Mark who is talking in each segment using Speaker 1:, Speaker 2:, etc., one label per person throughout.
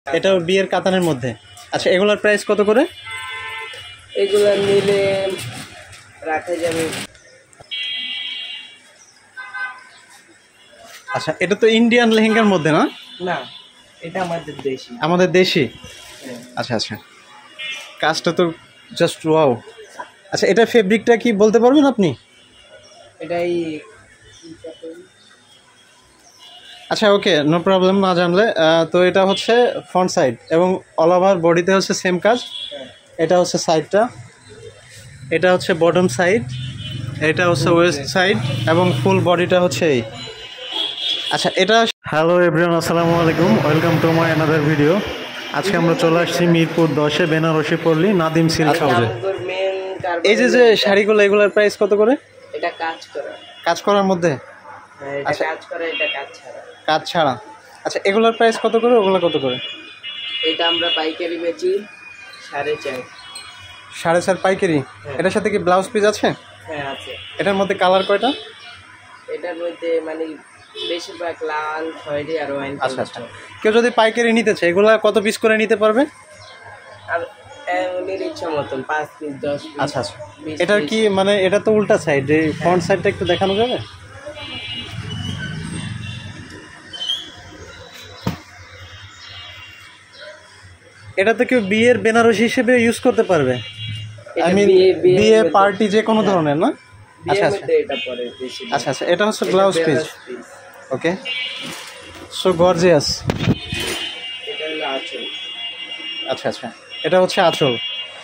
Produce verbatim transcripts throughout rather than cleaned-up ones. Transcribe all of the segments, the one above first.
Speaker 1: এটা বিয়ের কাতানের মধ্যে। আচ্ছা, এগুলোর প্রাইস কত করে?
Speaker 2: এগুলো নিলে রাখা যাবে।
Speaker 1: আচ্ছা, এটা তো ইন্ডিয়ান লেহেঙ্গার মধ্যে না?
Speaker 2: না, এটা আমাদের দেশি।
Speaker 1: আমাদের দেশি? আচ্ছা আচ্ছা, কাজটা তো জাস্ট ওয়াও। আচ্ছা, এটা ফেব্রিকটা কি বলতে পারবেন আপনি?
Speaker 2: এটাই।
Speaker 1: আচ্ছা, ওকে, নো প্রবলেম, না জানলে। তো এটা হচ্ছে ফ্রন্ট সাইড এবং অল ওভার বডিতে হচ্ছে সেম কাজ। এটা হচ্ছে সাইডটা, এটা হচ্ছে বটম সাইড, এটা হচ্ছে ওয়েস্ট সাইড এবং ফুল বডিটা হচ্ছে এই। আচ্ছা, এটা হ্যালো এভরিওয়ান, আসসালামু আলাইকুম, welcome to my another video. আজকে আমরা চলে আসছি মিরপুর দশে বেনারসি পল্লী নাদিম সিল্ক হাউসে। এই যে যে শাড়িগুলো, এগুলোর প্রাইস কত করে?
Speaker 2: এটা কাজ করা,
Speaker 1: কাজ করার মধ্যে?
Speaker 2: এটা কাজ করা, এটা কাজ ছাড়া।
Speaker 1: কাজ ছাড়া। আচ্ছা, এগুলোর প্রাইস কত করে, ওগুলো কত করে?
Speaker 2: এটা আমরা পাইকারি বেচি সাড়ে চার।
Speaker 1: সাড়ে চার পাইকারি? এটার সাথে কি ব্লাউজ পিস আছে?
Speaker 2: হ্যাঁ আছে।
Speaker 1: এটার মধ্যে কালার কয়টা?
Speaker 2: এটার মধ্যে মানে বেশিরভাগ লাল, খয়েরি আর ওয়াইন।
Speaker 1: আচ্ছা আচ্ছা, কেউ যদি পাইকারি নিতে চায় এগুলা কত পিস করে নিতে পারবে?
Speaker 2: আর এর ইচ্ছা মতন পাঁচ পিস, দশ পিস।
Speaker 1: আচ্ছা আচ্ছা, এটার কি মানে, এটা তো উল্টা সাইড, এই ফ্রন্ট সাইডটা একটু দেখানো যাবে? এটা তো কেউ বিয়ের বেনারসি হিসেবে ইউজ করতে পারবে? আই মিন বিয়ে পার্টি যে কোনো ধরনের না? আচ্ছা আচ্ছা,
Speaker 2: এটা পরে বেশি।
Speaker 1: আচ্ছা আচ্ছা, এটা হচ্ছে blouse piece. Okay, so gorgeous.
Speaker 2: এটা হলো আঁচল।
Speaker 1: আচ্ছা আচ্ছা, এটা হচ্ছে আঁচল,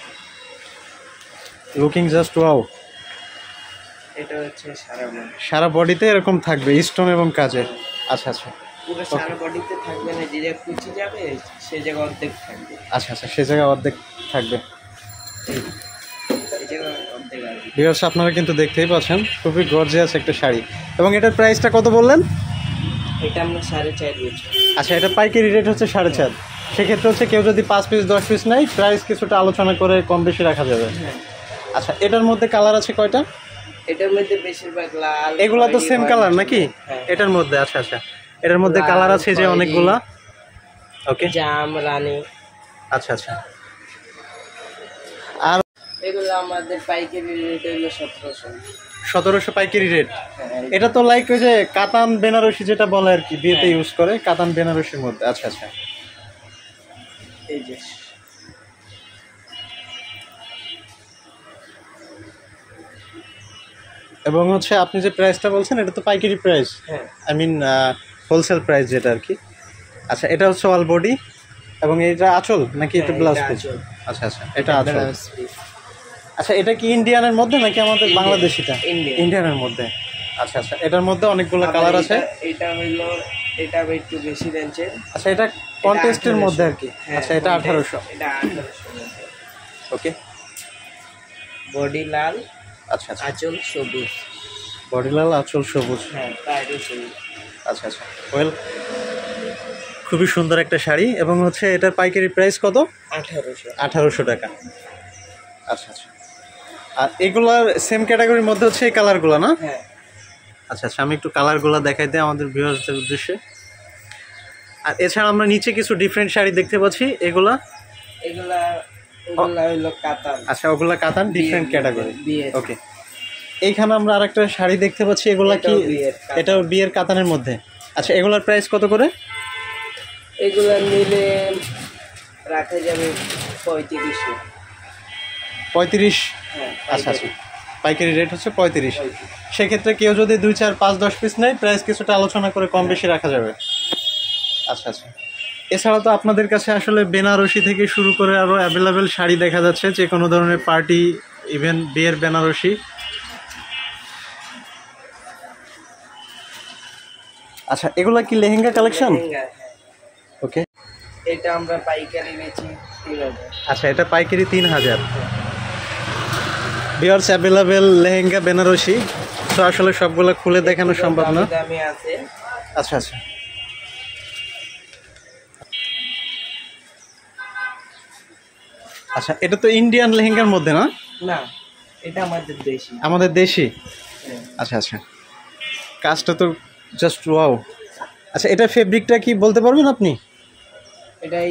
Speaker 1: লুকিং জাস্ট ওয়াও।
Speaker 2: এটা হচ্ছে সারা বডি,
Speaker 1: সারা বডিতে এরকম থাকবে স্টোন এবং কাজের। আচ্ছা আচ্ছা,
Speaker 2: পুরো সারা বডিতে থাকবে না, যে জায়গায় কুচি যাবে সেই জায়গা অর্ধেক থাকবে।
Speaker 1: আচ্ছা আচ্ছা, সে জায়গায় অর্ধেক থাকবে।
Speaker 2: এই জায়গা অর্ধেক আসবে।
Speaker 1: ভিউয়ার্স, আপনারা কিন্তু দেখতেই পাচ্ছেন খুবই গর্জিয়াস একটা শাড়ি। এবং এটার প্রাইসটা কত বললেন?
Speaker 2: এটা আমরা সাড়ে চার বেচি।
Speaker 1: আচ্ছা, এটা পাইকারি রেট হচ্ছে সাড়ে চার। সেক্ষেত্রে হচ্ছে কেউ যদি পাঁচ পিস দশ পিস নেয়, প্রাইস কিছুটা আলোচনা করে কম বেশি রাখা যাবে। আচ্ছা, এটার মধ্যে কালার আছে কয়টা?
Speaker 2: এটার মধ্যে বেশিরভাগ লাল।
Speaker 1: এগুলা তো সেম কালার নাকি এটার মধ্যে? আচ্ছা আচ্ছা, এটার মধ্যে কালার আছে যে অনেকগুলা। ওকে,
Speaker 2: জাম, রানী।
Speaker 1: আচ্ছা আচ্ছা, আর
Speaker 2: এগুলো আমাদের পাইকারি রেট হলো সতেরোশো।
Speaker 1: সতেরোশো পাইকারি রেট? এটা তো লাইক ওই যে কাতান বেনারসি যেটা বলে আর কি, বিয়েতে ইউজ করে, কাতান বেনারসির মধ্যে। আচ্ছা আচ্ছা,
Speaker 2: এই যে
Speaker 1: এবং হচ্ছে আপনি যে প্রাইসটা বলছেন এটা তো পাইকারি price, I mean wholesale price যেটা আর কি। আচ্ছা, এটা হচ্ছে অল বডি এবং এটা আঁচল নাকি এটা ব্লাউজ পিস? আচ্ছা আচ্ছা, এটা আঁচল। আচ্ছা, এটা কি ইন্ডিয়ানের মধ্যে নাকি আমাদের বাংলাদেশিটা? ইন্ডিয়ানের মধ্যে। আচ্ছা আচ্ছা, এটার মধ্যে অনেকগুলো কালার আছে।
Speaker 2: এটা হইলো, এটা একটু বেশি রেঞ্জের।
Speaker 1: আচ্ছা, এটা কন্টেস্টের মধ্যে আর কি। আচ্ছা, এটা আঠারোশো।
Speaker 2: এটা আঠারোশো।
Speaker 1: ওকে,
Speaker 2: বডি লাল।
Speaker 1: আচ্ছা আচ্ছা,
Speaker 2: আঁচল সবুজ।
Speaker 1: বডি লাল, আঁচল সবুজ।
Speaker 2: হ্যাঁ, বাইরে সবুজ।
Speaker 1: আচ্ছা আচ্ছা, ওয়েল, খুবই সুন্দর একটা শাড়ি। এবং হচ্ছে এটার পাইকারি প্রাইস কত?
Speaker 2: আঠারোশো।
Speaker 1: আঠারোশো টাকা। আচ্ছা আচ্ছা, আর এগুলার সেম ক্যাটাগরির মধ্যে হচ্ছে এই কালারগুলো না?
Speaker 2: হ্যাঁ। আচ্ছা
Speaker 1: আচ্ছা, আমি একটু কালারগুলো দেখাই দিই আমাদের ভিউয়ার্সদের উদ্দেশ্যে। আর এছাড়া আমরা নিচে কিছু ডিফারেন্ট শাড়ি দেখতে পাচ্ছি। এগুলা
Speaker 2: এগুলা এগুলা হলো কাতান।
Speaker 1: আচ্ছা, ওগুলা কাতান, ডিফারেন্ট ক্যাটাগরি। ওকে, এইখানে আমরা আরেকটা শাড়ি দেখতে পাচ্ছি। এগুলা কি? এটাও বিয়ের কাতানের মধ্যে। আচ্ছা, এগুলার প্রাইস কত করে?
Speaker 2: এগুলা নিলে রাখা যাবে পঁয়ত্রিশশো।
Speaker 1: পঁয়ত্রিশ?
Speaker 2: হ্যাঁ।
Speaker 1: আচ্ছা আচ্ছা, পাইকারি রেট হচ্ছে পঁয়ত্রিশ। সেক্ষেত্রে কেউ যদি দুই চার পাঁচ দশ পিস নেয়, প্রাইস কিছুটা আলোচনা করে কম বেশি রাখা যাবে। আচ্ছা আচ্ছা, এছাড়া তো আপনাদের কাছে আসলে বেনারসি থেকে শুরু করে আরও অ্যাভেলেবেল শাড়ি দেখা যাচ্ছে, যে কোনো ধরনের পার্টি, ইভেন বিয়ের বেনারসি। আচ্ছা, এগুলা কি লেহেঙ্গা কালেকশন? ওকে,
Speaker 2: এটা আমরা পাইকারি বেচি তিন হাজার।
Speaker 1: আচ্ছা, এটা পাইকারি তিন হাজার। Viewers, available lehenga Banarasi. তো আসলে সবগুলো খুলে দেখানো সম্ভব না।
Speaker 2: দামি আছে।
Speaker 1: আচ্ছা আচ্ছা, আচ্ছা, এটা তো ইন্ডিয়ান লেহেঙ্গার মধ্যে না?
Speaker 2: না, এটা আমাদের দেশি।
Speaker 1: আমাদের দেশি? আচ্ছা আচ্ছা, কাজটা তো জাস্ট ওয়াও। আচ্ছা, এটা ফেব্রিকটা কি বলতে পারবেন আপনি?
Speaker 2: এটাই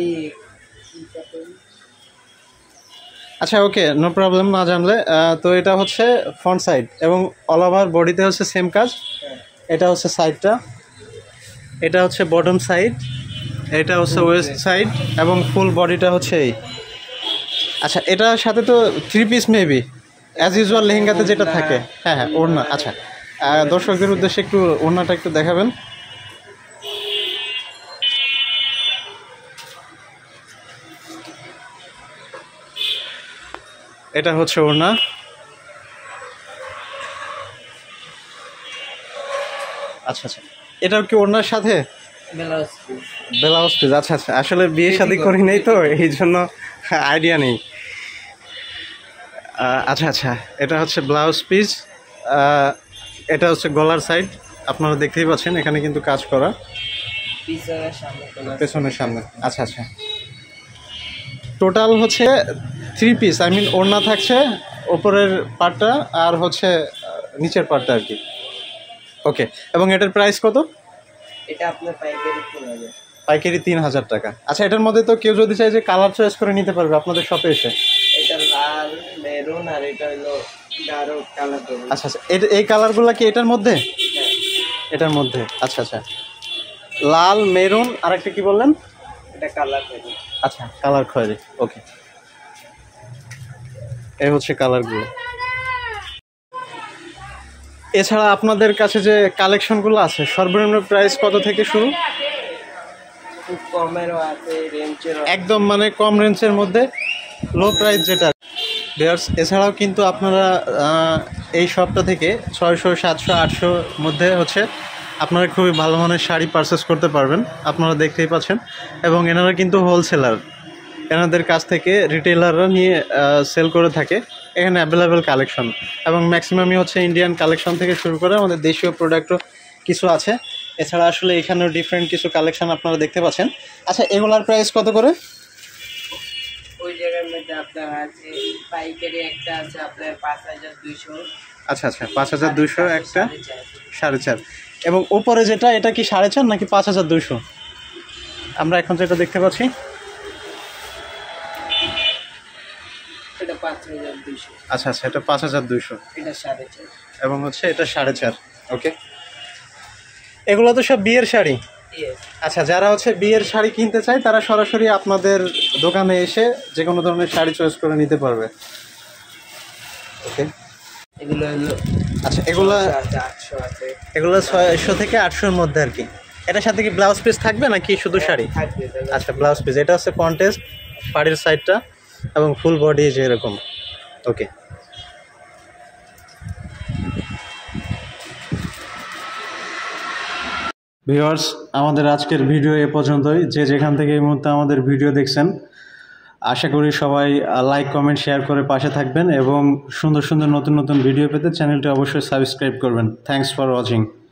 Speaker 1: আচ্ছা ওকে, নো প্রবলেম। না জানলে আহ, তো এটা হচ্ছে ফ্রন্ট সাইড এবং অল ওভার বডিতে হচ্ছে সেম কাজ। এটা হচ্ছে সাইডটা, এটা হচ্ছে বটম সাইড, এটা হচ্ছে ওয়েস্ট সাইড এবং ফুল বডিটা হচ্ছে এই। আচ্ছা এটার সাথে তো three piece maybe as usual লেহেঙ্গাতে যেটা থাকে। হ্যাঁ হ্যাঁ ওড়না। আচ্ছা আহ, দর্শকদের উদ্দেশ্যে একটু ওড়নাটা একটু দেখাবেন। এটা হচ্ছে ওড়না। আচ্ছা আচ্ছা, এটাও কি ওড়নার সাথে
Speaker 2: ব্লাউজ পিস।
Speaker 1: Blouse piece? আচ্ছা আচ্ছা, আসলে বিয়ে শাদী করি নাই তো এই জন্য আইডিয়া নেই। আহ, আচ্ছা আচ্ছা, এটা হচ্ছে ব্লাউজ পিস, এটা হচ্ছে গলার সাইড। আপনারা দেখতেই পাচ্ছেন এখানে কিন্তু কাজ করা
Speaker 2: পিছনের সামনে কোনো
Speaker 1: পেছনের সামনে। আচ্ছা আচ্ছা, টোটাল হচ্ছে থ্রি পিস, আই মিন ওড়না থাকছে ওপরের পার্টটা আর হচ্ছে আহ, নিচের পার্টটা আর কি। ওকে, এবং এটার প্রাইস কত?
Speaker 2: এটা আপনার পাইকারি তিন হাজার।
Speaker 1: পাইকারি তিন হাজার টাকা। আচ্ছা এটার মধ্যে তো কেউ যদি চাই যে কালার চয়েস করে নিতে পারবে আপনাদের শপে এসে।
Speaker 2: এটা লাল মেরুন আর এটা হলো গাঢ় কালার দেবো।
Speaker 1: আচ্ছা আচ্ছা, এটা এই কালারগুলো কি এটার মধ্যে? এটার মধ্যে। আচ্ছা আচ্ছা, লাল মেরুন আর একটা কি বললেন?
Speaker 2: এটা কালার দেবো।
Speaker 1: আচ্ছা কালার খয়েরি। ওকে, এই হচ্ছে কালারগুলো। এছাড়া আপনাদের কাছে যে কালেকশনগুলো আছে সর্বনিম্ন প্রাইস কত থেকে শুরু?
Speaker 2: খুব কমেরও আছে, রেঞ্জেরও।
Speaker 1: একদম মানে কম রেঞ্জের মধ্যে লো প্রাইস যেটা। ভিউয়ার্স এছাড়াও কিন্তু আপনারা আহ, এই শপটা থেকে ছয়শো সাতশো আটশোর মধ্যে হচ্ছে আপনারা খুবই ভালো মানের শাড়ি পারচেস করতে পারবেন। আপনারা দেখতেই পাচ্ছেন, এবং এনারা কিন্তু হোলসেলার, এনাদের কাছ থেকে রিটেলাররা নিয়ে সেল করে থাকে। এখানে অ্যাভেলেবেল কালেকশন এবং ম্যাক্সিমামই হচ্ছে ইন্ডিয়ান কালেকশন থেকে শুরু করে আমাদের দেশীয় প্রোডাক্টও কিছু আছে। এছাড়া আসলে এখানেও ডিফারেন্ট কিছু কালেকশন আপনারা দেখতে পাচ্ছেন। আচ্ছা এগুলার প্রাইস কত করে?
Speaker 2: ওই জায়গার মধ্যে আপনার আছে পাইকারি একটা আছে আপনার পাঁচ হাজার দুইশো।
Speaker 1: আচ্ছা আচ্ছা, পাঁচ হাজার দুইশো একটা, সাড়ে চার। এবং উপরে যেটা এটা কি সাড়ে চার নাকি পাঁচ হাজার দুইশো? আমরা এখন যেটা দেখতে পাচ্ছি
Speaker 2: এটা পাঁচ হাজার দুইশো।
Speaker 1: আচ্ছা আচ্ছা, এটা পাঁচ হাজার দুইশো
Speaker 2: এটা সাড়ে চার
Speaker 1: এবং হচ্ছে এটা সাড়ে চার। ওকে, এগুলো তো সব বিয়ের শাড়ি। আচ্ছা, যারা হচ্ছে বিয়ের শাড়ি কিনতে চায় তারা সরাসরি আপনাদের দোকানে এসে যে কোনো ধরনের শাড়ি চয়েস করে নিতে পারবে। ওকে,
Speaker 2: এগুলো হলো
Speaker 1: আচ্ছা এগুলো
Speaker 2: আটশো আছে,
Speaker 1: এগুলো ছয়শো থেকে আটশোর মধ্যে আর কি। এটার সাথে কি ব্লাউজ পিস থাকবে নাকি শুধু শাড়ি?
Speaker 2: থাকবে।
Speaker 1: আচ্ছা ব্লাউজ পিস, এটা হচ্ছে কন্টেস্ট পাড়ির সাইডটা এবং ফুল বডি যে এরকম। ওকে, ভিউয়ার্স আমাদের আজকের ভিডিও এ পর্যন্তই। যে যেখান থেকে এই মুহূর্তে আমাদের ভিডিও দেখছেন আশা করি সবাই লাইক কমেন্ট শেয়ার করে পাশে থাকবেন এবং সুন্দর সুন্দর নতুন নতুন ভিডিও পেতে চ্যানেলটি অবশ্যই সাবস্ক্রাইব করবেন। Thanks for watching.